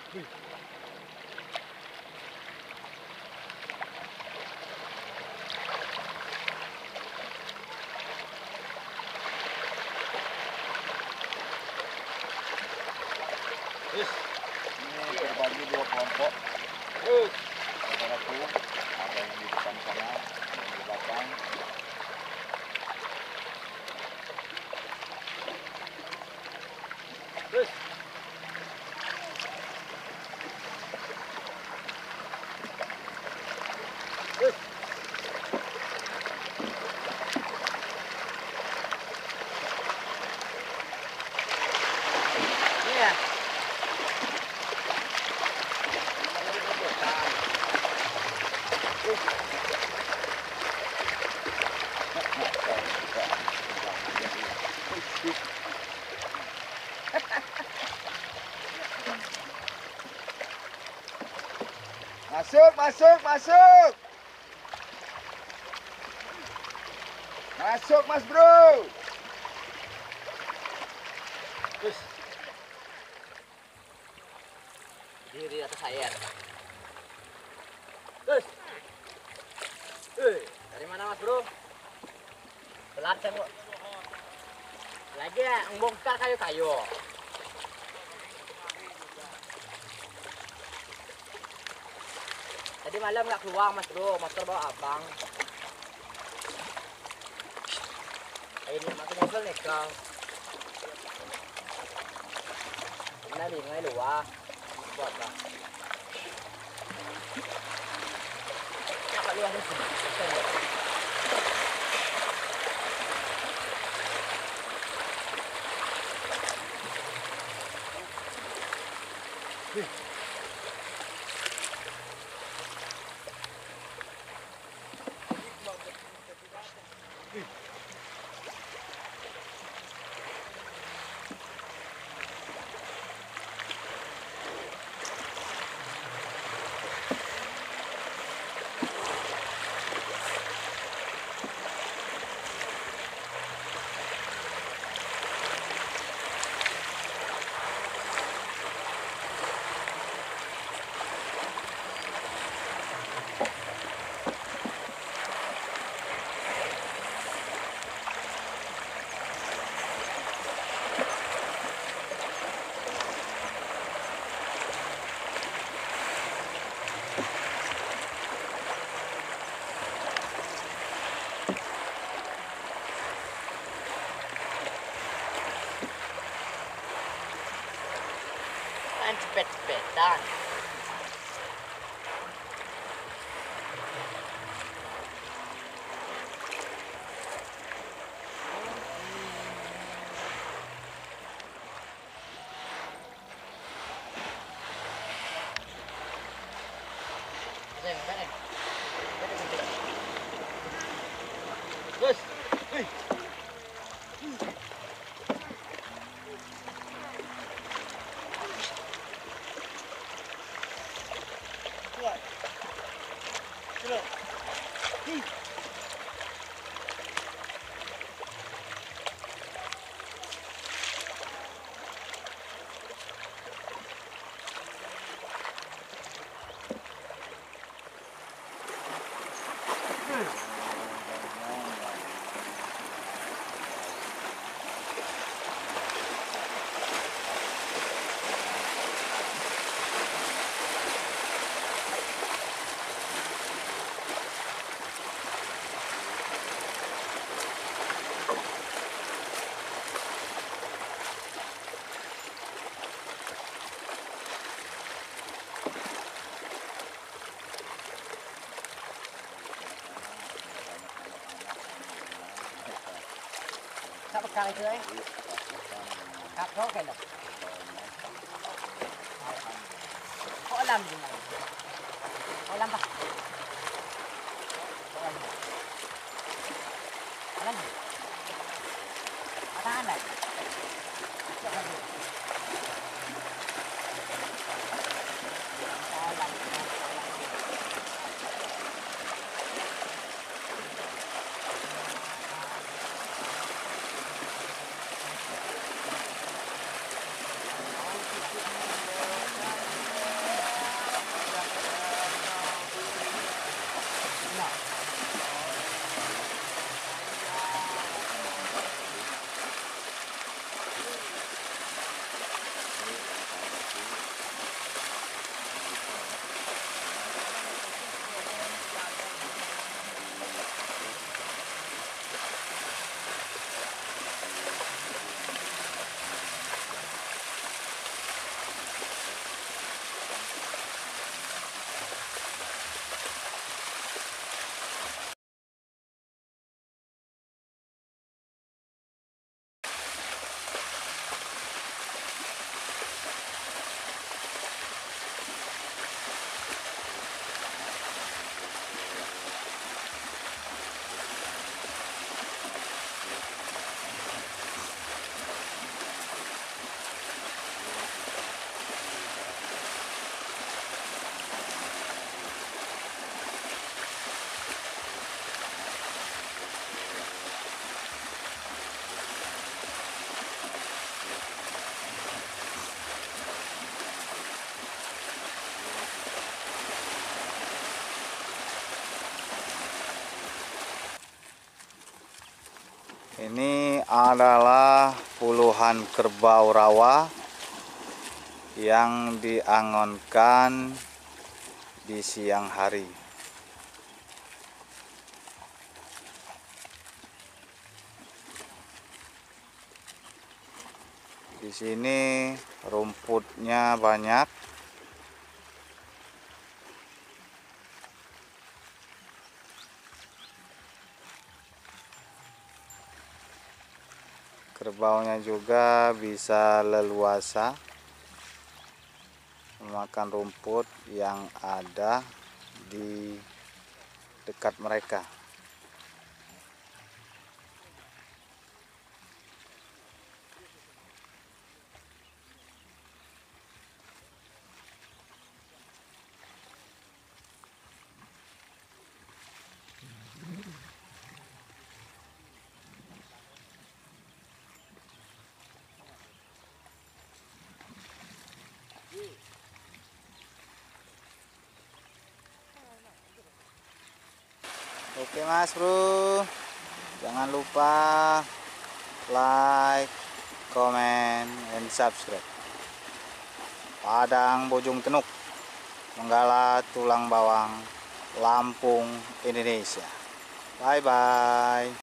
Terus ini terbagi dua kelompok. Saudaraku, ada yang di depan sana, ada yang di belakang. Terus. Terus. Iya. Masuk, masuk, masuk. Masuk, Mas Bro. Terus. Diri atas air. Terus. Dari mana, Mas Bro? Belakang kok. Lagi ya, membongkar kayu-kayu. Tadi malam nggak keluar, Mas Bro, motor bawa abang. Ini motor nih kau. Ini di ngai luar, buat apa? Apa luar ni sini? Cepet-cepetan. Terus. Sắp cài dưới cặp thôi cái này họ làm gì này họ làm gì họ này Ini adalah puluhan kerbau rawa yang diangonkan di siang hari. Di sini rumputnya banyak. Kerbaunya juga bisa leluasa memakan rumput yang ada di dekat mereka. Oke Mas Bro, jangan lupa like, comment, and subscribe. Padang Bojong Tenuk, Menggala Tulang Bawang, Lampung, Indonesia. Bye bye.